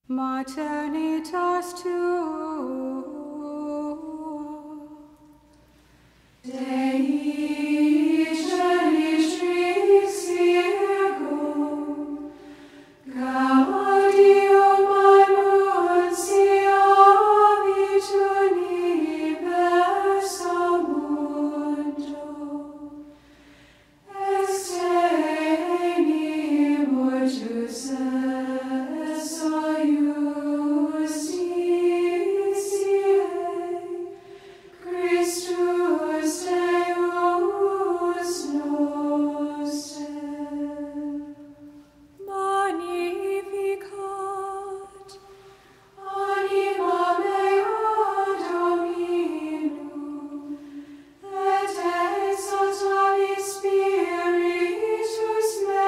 Maternitas tua, Dei genitris Virgo, gaudium annunciavit universum mundo, extenimur Joseph Magnificat, anima mea Dominum, et exaltavit spiritus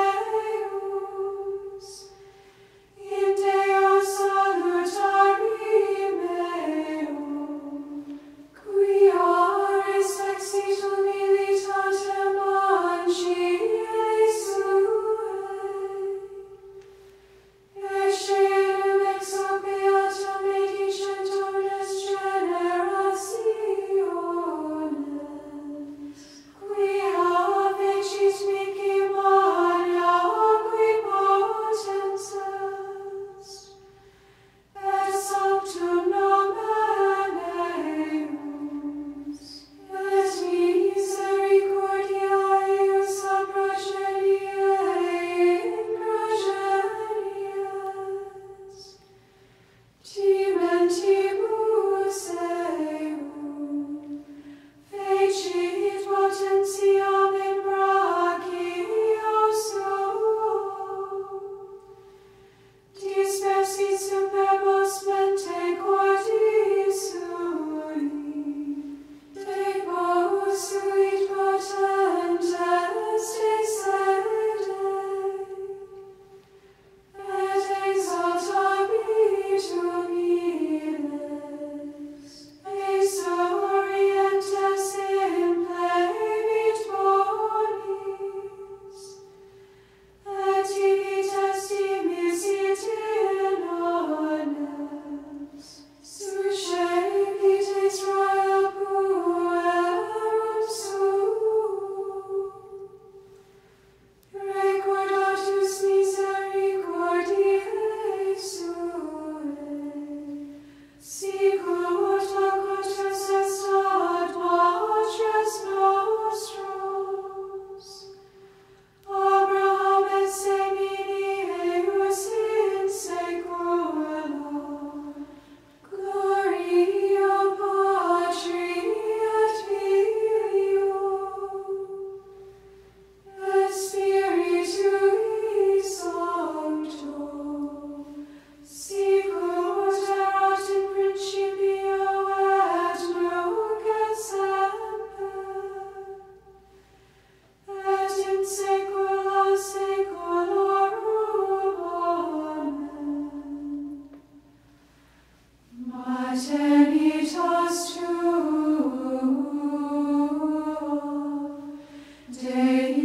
meus, in Deo salutari meum, quia respexit humilitatem angelae suae, Escedum ex obeatum medicent omnes generationes, quia fecit mihi magna qui potens est, et sanctum nomen eius, et misericordiae eius a progeniei in progenies, timentibus eum, fecit potentiam in brachio suo, dispersit superbos mente cordis sui, deposuit potentes de sede, et exaltavit humiles, exorientes implevit bonis, et divit estimis it in honnes, suscepit Israel puerum suum. Recordatus misericordiae suae, sicut locutus est ad patres nostros, Abraham et semini eius in saecula, gloria Patri et Filio, et Spiritui Sancto, sicut erat in principio et nunc et semper, et in saecula saeculorum. Amen. Maternitas tua, Dei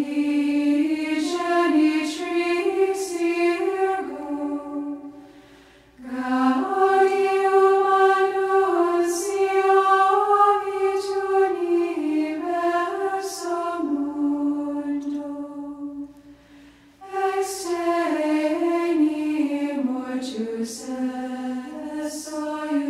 genitris Virgo, gaudium annunciavit universum mundo, extenimur Joseph